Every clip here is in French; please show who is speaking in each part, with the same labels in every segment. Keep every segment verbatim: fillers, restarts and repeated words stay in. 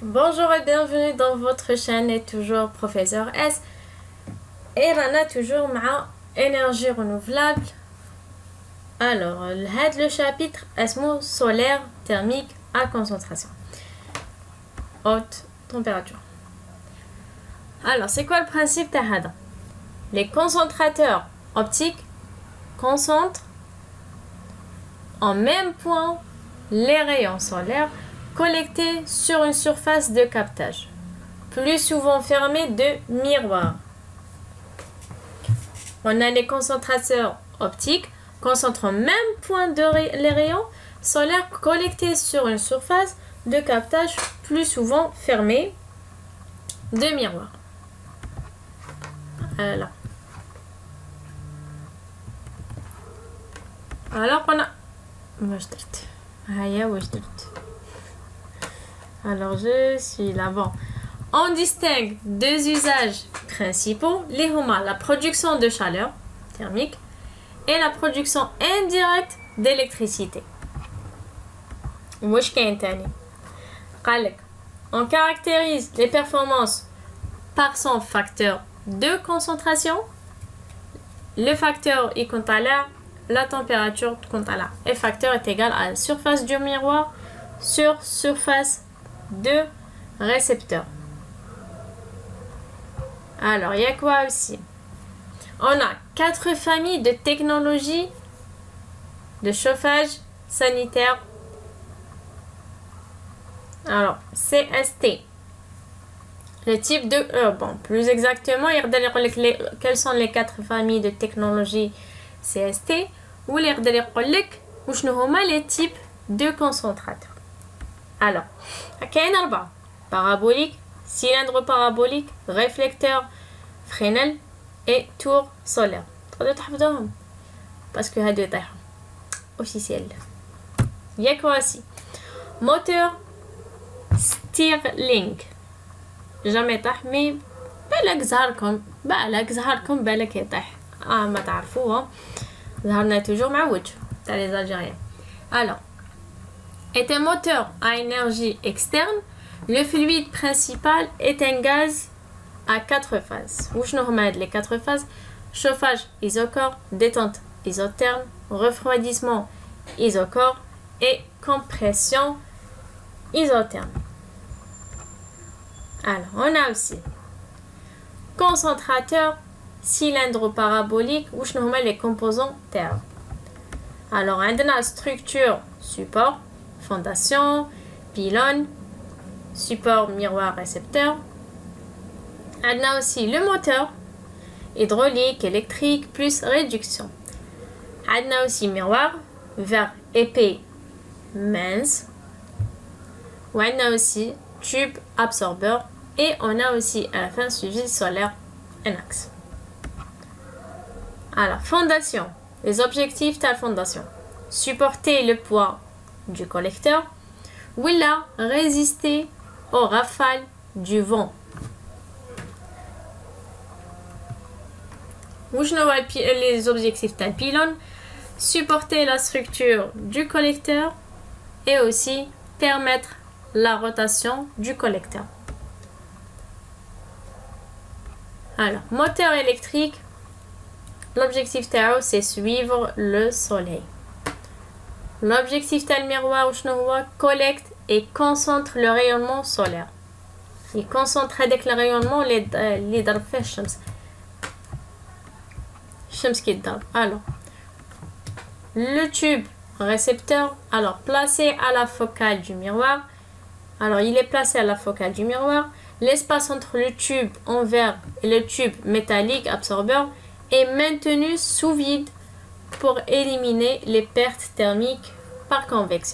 Speaker 1: Bonjour et bienvenue dans votre chaîne et toujours Professeur S. Et on a toujours ma énergie renouvelable. Alors, le chapitre est solaire thermique à concentration. Haute température. Alors, c'est quoi le principe de Les concentrateurs optiques concentrent en même point les rayons solaires collectés sur une surface de captage, plus souvent fermée de miroirs. On a les concentrateurs optiques concentrent au même point de ray les rayons solaires collectés sur une surface de captage, plus souvent fermée de miroirs. Voilà. Alors on a Alors je suis là. Bon. On distingue deux usages principaux, les huma, la production de chaleur thermique et la production indirecte d'électricité. On caractérise les performances par son facteur de concentration. Le facteur est quant à la, la température quant à la. Et facteur est égal à la surface du miroir sur surface de récepteur. Alors, il y a quoi aussi? On a quatre familles de technologies de chauffage sanitaire. Alors, C S T. Le type de... Euh, bon, plus exactement, il y a les, quelles sont les quatre familles de technologies C S T ou les, les types de concentrateurs. Alors, il y a un parabolique, cylindre parabolique, réflecteur, Fresnel et tour solaire. Parce que c'est deux officiel. Il y a quoi aussi? Moteur Stirling. jamais طاح مي بالك ظهركم بالك ظهركم بالك يطيح اه ما تعرفوها ظهرنا توجور مع وجه تاع les Algériens. Alors, est un moteur à énergie externe. Le fluide principal est un gaz à quatre phases. وشنو هما les quatre phases? Chauffage isochore, détente isotherme, refroidissement isochore et compression isotherme. Alors, on a aussi concentrateur, cylindre parabolique, ou les composants terre. Alors, on a la structure support, fondation, pylône, support, miroir, récepteur. On a aussi le moteur, hydraulique, électrique, plus réduction. On a aussi miroir, verre épais, mince. On a aussi tube absorbeur et on a aussi à la fin suivi solaire en axe. Alors, fondation. Les objectifs de la fondation. Supporter le poids du collecteur ou là résister aux rafales du vent. Les objectifs d'un pylône, supporter la structure du collecteur et aussi permettre la rotation du collecteur. Alors, moteur électrique, l'objectif tao c'est suivre le soleil. L'objectif tel miroir collecte et concentre le rayonnement solaire. Il concentre avec le rayonnement les les alors, le tube récepteur, alors placé à la focale du miroir. Alors, il est placé à la focale du miroir. L'espace entre le tube en verre et le tube métallique absorbeur est maintenu sous vide pour éliminer les pertes thermiques par convection.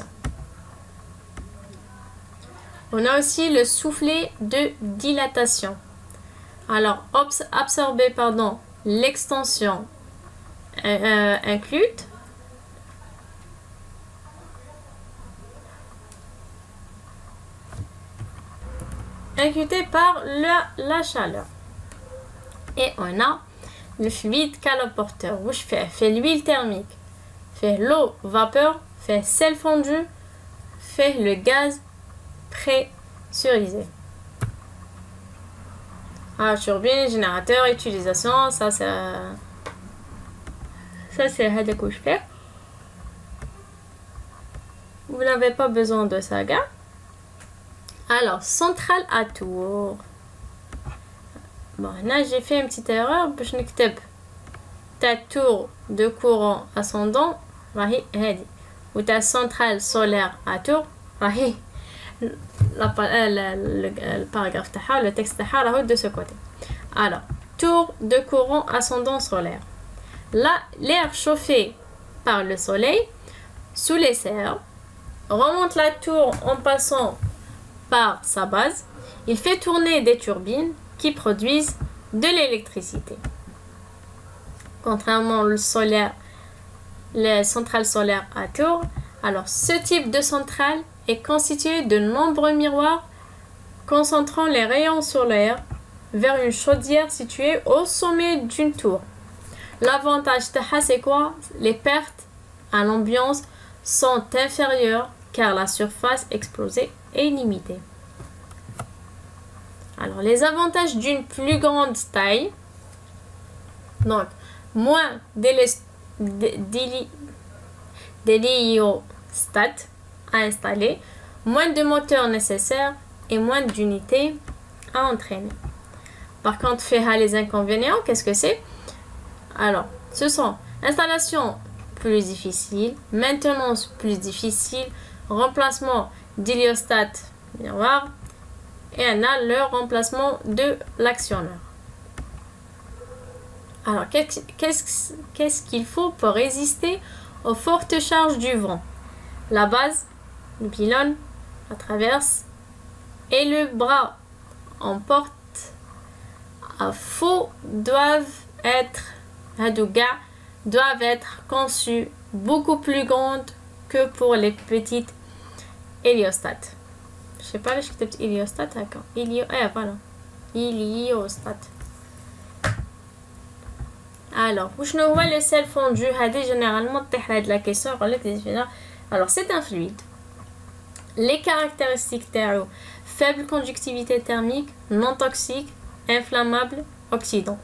Speaker 1: On a aussi le soufflet de dilatation. Alors, absorber pardon, l'extension euh, incluse. Incuté par la, la chaleur. Et on a le fluide caloporteur. Où je fais, fait l'huile thermique, fait l'eau vapeur, fait sel fondu, fait le gaz pré cerisé. Ah, turbine, générateur, utilisation, ça c'est ça c'est هذا que je fais. Vous n'avez pas besoin de ça, gars. Alors, centrale à tour. Bon, là j'ai fait une petite erreur. باش نكتب ta tour de courant ascendant راهي هذه ou ta centrale solaire à tour راهي le paragraphe تاعها le texte تاعها راهو de ce côté. Alors, tour de courant ascendant solaire. Là, l'air chauffé par le soleil sous les serres remonte la tour en passant par sa base. Il fait tourner des turbines qui produisent de l'électricité. Contrairement au solaire, les centrales solaires à tour, alors ce type de centrale est constitué de nombreux miroirs concentrant les rayons solaires vers une chaudière située au sommet d'une tour. L'avantage de c'est quoi? Les pertes à l'ambiance sont inférieures car la surface exposée est limitée. Alors, les avantages d'une plus grande taille, donc moins d'héliostats à installer, moins de moteurs nécessaires et moins d'unités à entraîner. Par contre, faire les inconvénients, qu'est-ce que c'est? Alors, ce sont installation plus difficile, maintenance plus difficile, remplacement d'héliostat miroir, et on a le remplacement de l'actionneur. Alors, qu'est-ce qu'est-ce qu'il faut pour résister aux fortes charges du vent? La base, le pylône, la traverse et le bras en porte à faux doivent être, doivent être conçus beaucoup plus grandes que pour les petites héliostats. Je sais pas, je كتبت héliostat هكا. Hélio, eh voilà. Héliostat. Alors, وشنو هو le sel fondu? هذه généralement تطيح هاد la question يقول لك. Alors, c'est un fluide. Les caractéristiques تاعو faible conductivité thermique, non toxique, inflammable, oxydant.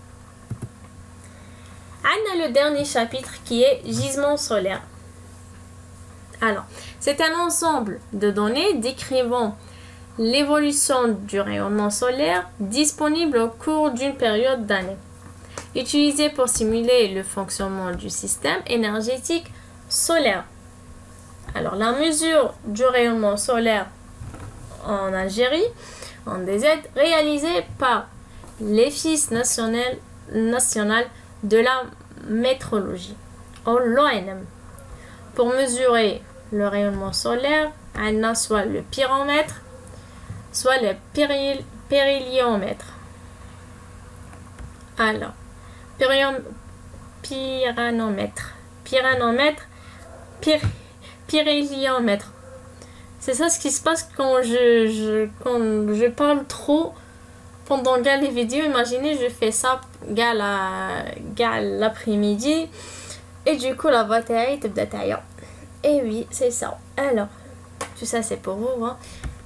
Speaker 1: On a le dernier chapitre qui est gisement solaire. Alors, c'est un ensemble de données décrivant l'évolution du rayonnement solaire disponible au cours d'une période d'année, utilisé pour simuler le fonctionnement du système énergétique solaire. Alors, la mesure du rayonnement solaire en Algérie, en D Z, réalisée par l'Office national, national de la métrologie, l'O N M. Pour mesurer le rayonnement solaire, on a soit le pyromètre, soit le péril, périléomètre. Alors, pyriom, pyranomètre, pyranomètre, pyr, périléomètre. C'est ça ce qui se passe quand je, je, quand je parle trop pendant les vidéos. Imaginez, je fais ça l'après-midi. Et du coup, la voix est de. Et oui, c'est ça. Alors, tout ça, c'est pour vous. Hein.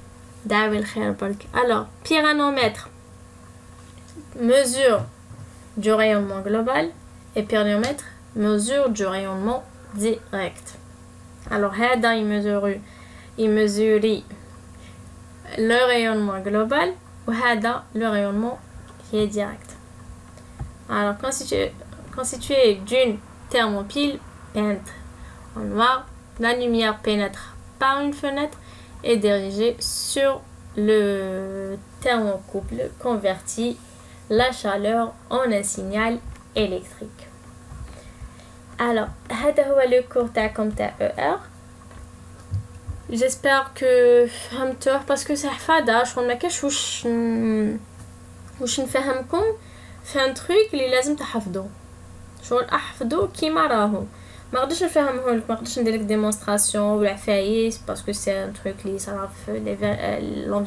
Speaker 1: Alors, pyranomètre mesure du rayonnement global et périomètre mesure du rayonnement direct. Alors, Hada, il mesure, il mesure le rayonnement global ou Hada, le rayonnement qui est direct. Alors, constitué, constitué d'une thermopile peinte en noir, la lumière pénètre par une fenêtre et dirigée sur le thermocouple convertit la chaleur en un signal électrique. Alors, هذا هو le cours تاعكم تاع E R. J'espère que فهمتوه parce que c'est حفاضة شغل ما كاش واش واش نفهمكم في un truc اللي لازم تحفظوه شغل احفظوا كيما راهو ما نقدرش نفهمه لك ما نقدرش ندير لك ديمونستراسيون ولا عفايس باسكو سي ان تروك لي صرا في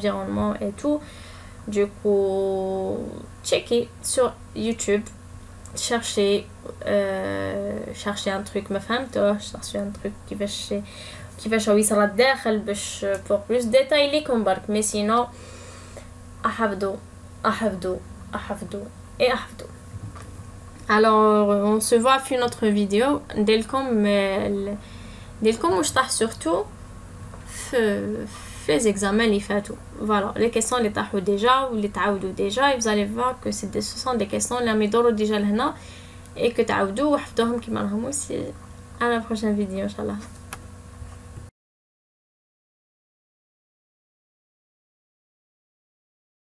Speaker 1: l'environnement et tout. Du coup checkez sur YouTube chercher euh, chercher un truc ما فهمتوش chercher un truc كيفاش كيفاش هو يصرى الداخل باش pour plus détail ليكم برك mais sinon احفظوا احفظوا احفظوا et احفظوا. Alors on se voit في notre vidéo. نديرلكم نديرلكم واش طاح surtout في في les examens اللي فاتوا. Voilà, les questions اللي طاحوا déjà ou اللي تعاودوا déjà, et vous allez voir que c'est des, ce sont des questions اللي راهم يدوروا déjà لهنا et que تعاودوا وحفظوهم كيما راهم. à la prochaine vidéo ان شاء الله.